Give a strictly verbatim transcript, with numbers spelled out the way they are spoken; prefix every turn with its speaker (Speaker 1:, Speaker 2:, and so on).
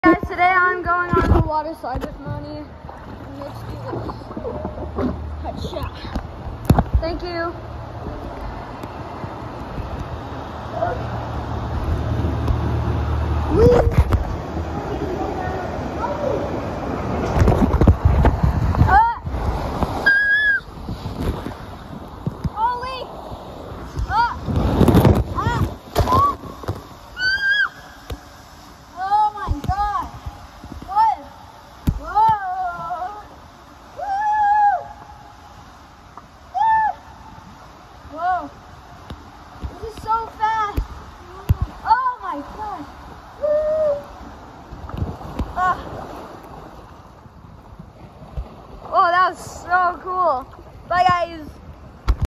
Speaker 1: Guys, today I'm going on the water slide with Mony. Let's do this. Headshot. Thank you. Woo!